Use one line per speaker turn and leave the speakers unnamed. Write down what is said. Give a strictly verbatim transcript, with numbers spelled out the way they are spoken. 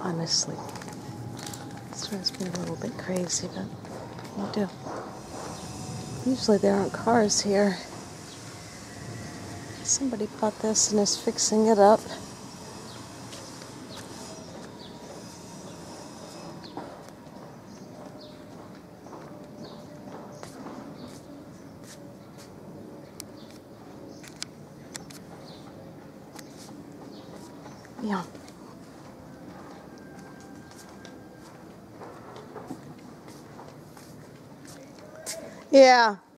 honestly. This drives me a little bit crazy, but what do you do? Usually there aren't cars here. Somebody bought this and is fixing it up. Yeah. Yeah.